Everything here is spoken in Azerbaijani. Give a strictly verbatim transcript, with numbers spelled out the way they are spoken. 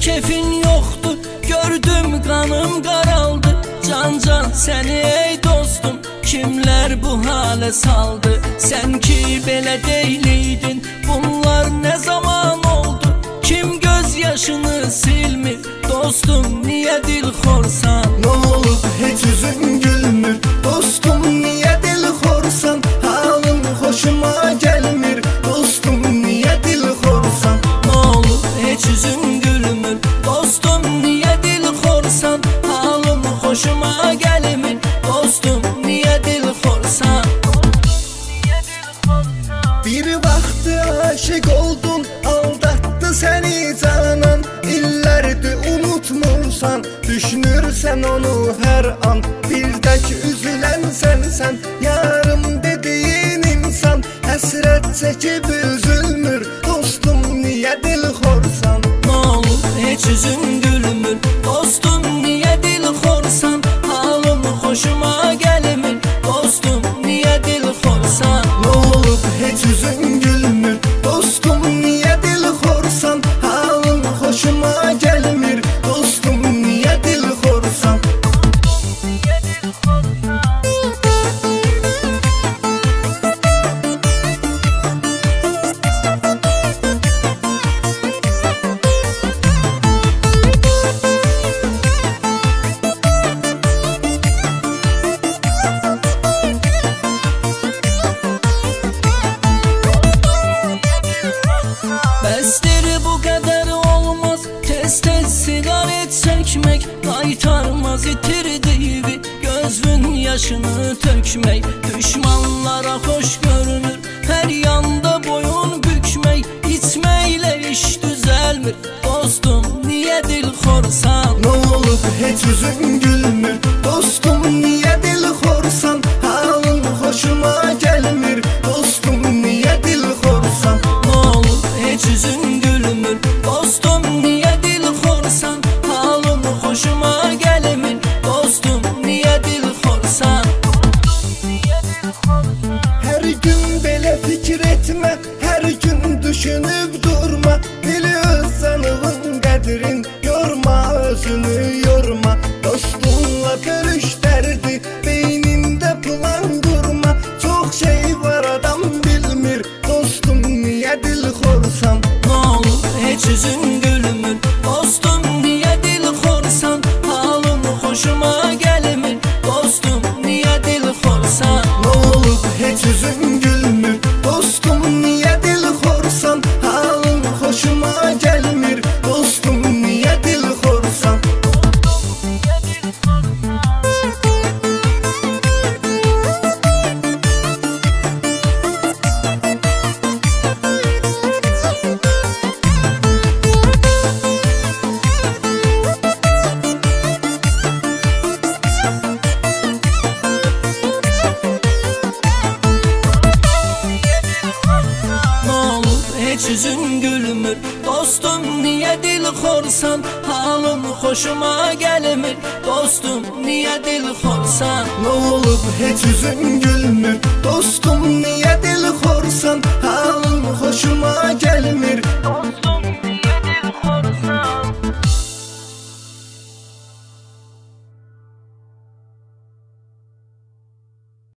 kefin yoxdur, gördüm qanım qaraldı. Can can səni ey dostum, kimlər bu halə saldı? Sən ki belə deyliydin, bunlar nə zaman oldu? Kim göz yaşını silmir, dostum niyə dilxorsan? Nə olub heç üzün gülmür, dostum niyə dilxorsan? Halın xoşuma gəlmir, dostum niyə dilxorsan? Nə olub heç üzün gülmür, dostum niyə dilxorsan? Halın xoşuma gəlmir, dostum niyə dilxorsan? Bir vaxtı aşık oldun, aldattı səni canan. İllərdir unutmursan, düşünürsən onu hər an. Bir tək üzülən sənsən, yarım dediyin insan. Həsrət çəkib üzülmür, dostum niyə dilxorsan? Nə olub heç üzün gülmür, dostum niyə dilxorsan? Halım xoşuma gəlmir, dostum niyə dilxorsan? Nə olub heç üzün gülmür, dostum niyə dilxorsan? Halın xoşuma gəlmir, dostum niyə dilxorsan? Bəsdir bu qədər olmaz, tez-tez siqaret çəkmək. Qaytarmaz itirdiyi gözün yaşını tökmək. Düşmanlara xoş görünür, hər yanda boyun bükmək. İçməklə iş düzəlmir, dostum niyə dilxorsan? Nə olub heç üzün gülmür, dostum niyə dilxorsan? Halın xoşuma gəlmir, dostum niyə dilxorsan? Nə olub heç üzün gülmür, dostum niyə dilxorsan? Halın xoşuma gəlmir, dostum niyə dilxorsan? Hər gün belə fikir etmə, hər gün düşünüb durma. Bili öz canının qədrin, yorma özünü yorma. Dostunla görüş dərdi, beynində plan qurma. Çox şey var adam bilmir, dostum niyə dilxorsan? Nə olub heç üzün gülmür, dostum niyə dilxorsan? Halın xoşuma gəlmir, dostum niyə dilxorsan? Nə olub heç üzün gülmür, dostum niyə dilxorsan? Halın xoşuma gəlmir, dostum niyə dilxorsan? Heç üzün gülmür, dostum niyə dilxorsan? Halım xoşuma gəlmir, dostum niyə dilxorsan? Nə olub heç üzün gülmür, dostum niyə dilxorsan?